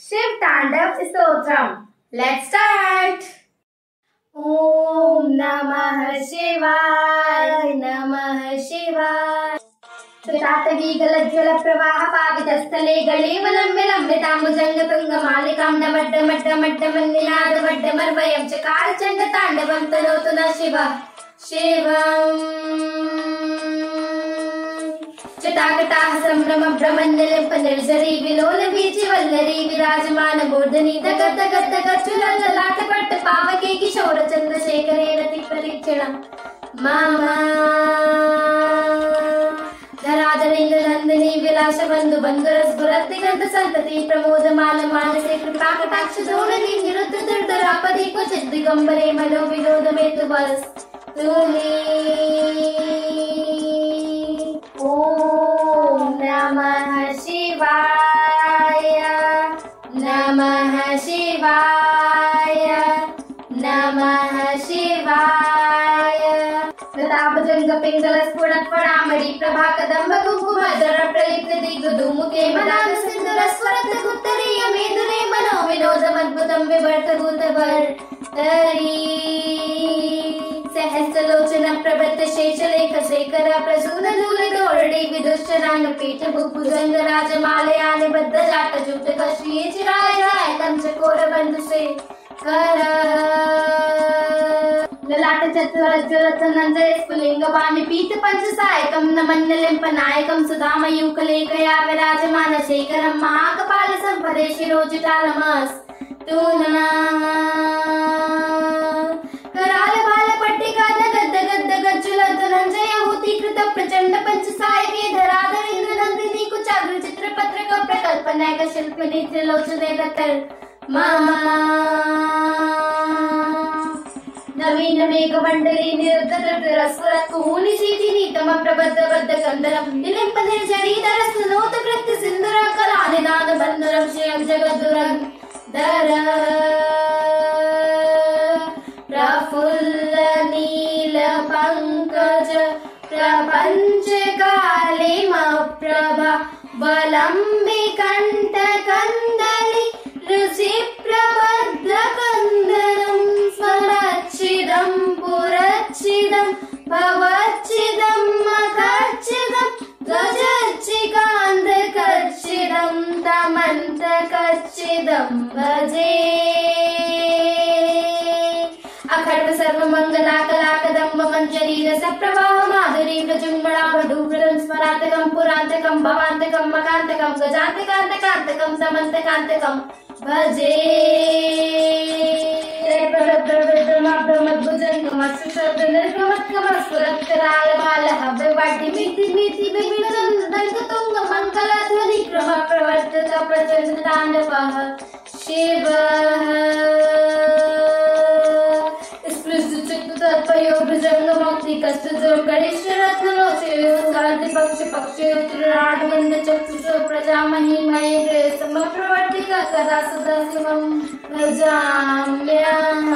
Shiv Tandav Stotram. Let's start. Om Namah Shivaya, Namah Shivaya. Tatagi galajjala pravaha pavitastale galevalam vilambitamujanga tungamalikam damaddamaddamaddamanninada vaddamarvayam chakara chanda tandavam tanotuna Shiva Shivam. चटाकटाह संभ्रम ब्रह्मण्यलिम्प निर्जरी विलोल बीची वल्लरी विराजमान मूर्धनि धगत धगत धगत चुलल लाट पट्ट पावके किशोर चंद्रशेखरे रति परीक्षणम मामा धराधरेन्द्र नंदिनी विलास बंधु बंधुरस गुरत दिगंत संतति प्रमोदमान मानसे कृपा कटाक्ष दोलनी निरुद्ध दर्दरापदी को चिद दिगंबरे मनो विनोद में तु बरस Om Namah Shivaya, Namah Shivaya, Namah Shivaya. Pratapajanga Pingala Spurat Paramadi Prabhakadamba Kukumadara Pralipta Digudumuke Manana Sindhara Swarat Guttariya Medure Mano Vinodam Vivarta Guttavar Tari सहस्रलोचन प्रवृत्त शेषलेख शेखर प्रसून धूल दोरडी विदुष्टरांग पीठ भुजंग राजमालयान बद्ध जाट जूट कश्मीर चिराय राय कंचकोर बंधु से कर ललाट चतुर ज्वलत नंदय स्फुलिंग वाणी पीत पंच सायकम नमन्नलिंप नायकम सुधामयूकलेकया विराजमान शेखरम महाकपाल संपदे शिरोजितालमस तूना कराल बाल पट्टिका दगद दगद दगद चुलत धनंजय होती कृत प्रचंड पंच सायके धराधर इंद्र नंदिनी कुचाग्र चित्र पत्र का प्रकल्पना का शिल्प नेत्र लोचने दत्तर मामा नवीन मेघ मंडली निरुद्ध रसवरत कुहूनि सीति नीतम प्रबद्ध बद्ध कंदरम निलिंप निर्जरी दरस नोत कृत्य सिंधुर कला निदान बंदरम श्रेयम जगदुरं दर प्रफुल्ल नील पंकज प्रपंच कालिम प्रभा वलंबि कंठ कंदलि ऋषि प्रबद्ध कंदरम स्वरच्छिदं पुरच्छिदं भवच्छिदं मखच्छिदं गजच्छिकान्त कच्छिदं तमन्त कच्छिदं भजे अखर्व सर्व मंगला कला कदम्ब मंजरी रस प्रवाह माधुरी व्रजुंगणा बडूग्रं स्मरातकं पुरांतकं भवांतकं मकांतकं गजांतकांतकांतकं समंतकांतकं भजे ब्रह्मद्भुजंगमस्सुरद्नर्गमत्कमस्फुरत्कराल बाल हव्य वाटी मिति मिति विविधदन्तुंग मंगलध्वनि क्रम प्रवर्तत प्रचंड तांडवः शिवः भुजंग मुक्ति कष्ट जो गणेश रत्नो से साधि पक्ष पक्ष उत्तरार्ध गंध चक्षुष प्रजामहि महेन्द्र समप्रवर्तिका सदा सदा शिवं भजाम्यहम्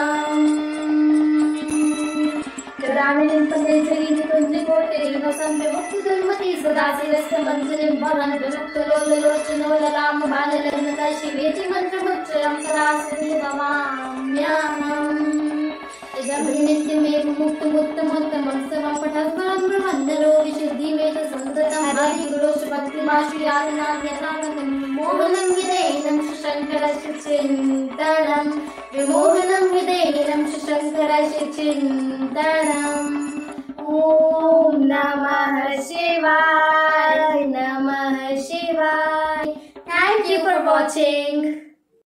कदामिनीं पंचेश्वरीं कुञ्जकोटिं वसन्ते मुक्तिदुर्मति सदा शिरस्य मंजरिं भवन् विमुक्तलोललोचनो ललाम बाललग्नता शिवेति मन्त्रमुच्चरं सदा शिवमाम्यहम् नित्यमेव मुक्त मुक्त मुक्तमं समपठस्मरं ब्रह्मन्नरो विशुद्धि में संगतं हरि गुरु भक्ति माश्री आत्मनाथ्यनाथं मोहनं विदेहिनं शंकरस्य चिन्तनं विमोहनं विदेहिनं शंकरस्य चिन्तनम् ओम नमः शिवाय नमः शिवाय। Thank you for watching.